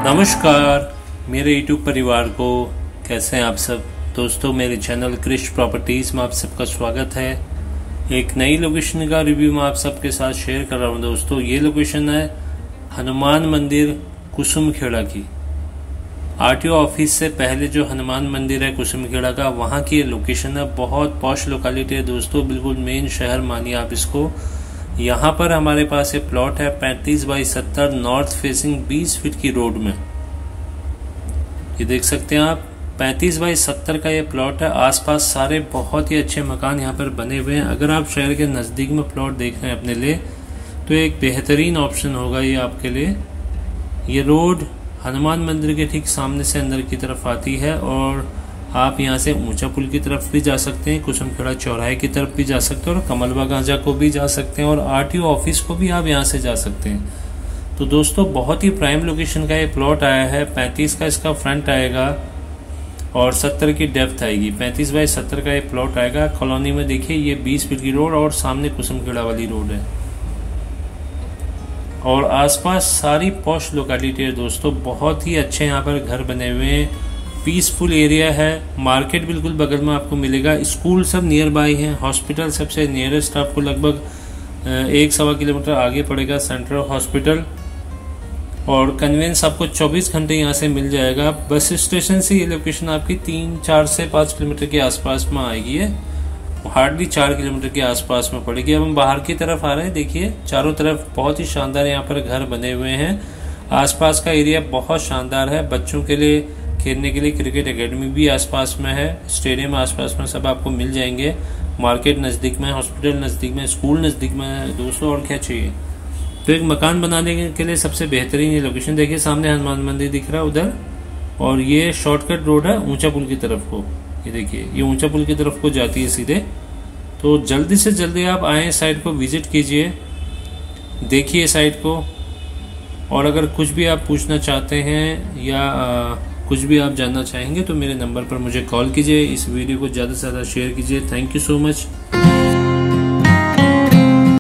नमस्कार मेरे यूट्यूब परिवार को, कैसे हैं आप सब दोस्तों। मेरे चैनल क्रिश प्रॉपर्टीज में आप सबका स्वागत है। एक नई लोकेशन का रिव्यू मैं आप सबके साथ शेयर कर रहा हूं दोस्तों। ये लोकेशन है हनुमान मंदिर कुसुमखेड़ा की। आरटीओ ऑफिस से पहले जो हनुमान मंदिर है कुसुमखेड़ा का, वहां की ये लोकेशन है। बहुत पॉश लोकेलिटी है दोस्तों, बिल्कुल मेन शहर मानिए आप इसको। यहाँ पर हमारे पास ये प्लॉट है 35 बाई 70 नॉर्थ फेसिंग 20 फीट की रोड में। ये देख सकते हैं आप 35 बाई 70 का ये प्लॉट है। आसपास सारे बहुत ही अच्छे मकान यहाँ पर बने हुए हैं। अगर आप शहर के नज़दीक में प्लॉट देख रहे हैं अपने लिए तो एक बेहतरीन ऑप्शन होगा ये आपके लिए। ये रोड हनुमान मंदिर के ठीक सामने से अंदर की तरफ आती है और आप यहाँ से ऊंचा पुल की तरफ भी जा सकते हैं, कुसुमखेड़ा चौराहे की तरफ भी जा सकते हैं और कमलवा गांजा को भी जा सकते हैं और आरटीओ ऑफिस को भी आप यहाँ से जा सकते हैं। तो दोस्तों बहुत ही प्राइम लोकेशन का ये प्लॉट आया है। 35 का इसका फ्रंट आएगा और 70 की डेप्थ आएगी। 35 बाई 70 का ये प्लॉट आएगा। कॉलोनी में देखिए ये 20 फीट की रोड और सामने कुसुमखेड़ा वाली रोड है और आसपास सारी पॉश लोकेलिटी है दोस्तों। बहुत ही अच्छे यहाँ पर घर बने हुए हैं, पीसफुल एरिया है। मार्केट बिल्कुल बगल में आपको मिलेगा। स्कूल सब नियर बाय है। हॉस्पिटल सबसे नियरेस्ट आपको लगभग 1-1.25 किलोमीटर आगे पड़ेगा सेंट्रल हॉस्पिटल। और कन्वेंस आपको 24 घंटे यहाँ से मिल जाएगा। बस स्टेशन से ये लोकेशन आपकी 3-4 से 5 किलोमीटर के आसपास में आएगी है। हार्डली 4 किलोमीटर के आसपास में पड़ेगी। अब हम बाहर की तरफ आ रहे हैं। देखिए चारों तरफ बहुत ही शानदार यहाँ पर घर बने हुए हैं। आसपास का एरिया बहुत शानदार है। बच्चों के लिए खेलने के लिए क्रिकेट एकेडमी भी आसपास में है, स्टेडियम आसपास में सब आपको मिल जाएंगे। मार्केट नज़दीक में, हॉस्पिटल नज़दीक में, स्कूल नज़दीक में है दोस्तों। और क्या चाहिए। तो एक मकान बनाने के लिए सबसे बेहतरीन ये लोकेशन। देखिए सामने हनुमान मंदिर दिख रहा है उधर, और ये शॉर्टकट रोड है ऊंचा पुल की तरफ को। ये देखिए ये ऊंचा पुल की तरफ को जाती है सीधे। तो जल्दी से जल्दी आप आए, साइट को विजिट कीजिए, देखिए साइट को। और अगर कुछ भी आप पूछना चाहते हैं या कुछ भी आप जानना चाहेंगे तो मेरे नंबर पर मुझे कॉल कीजिए। इस वीडियो को ज़्यादा से ज़्यादा शेयर कीजिए। Thank you so much.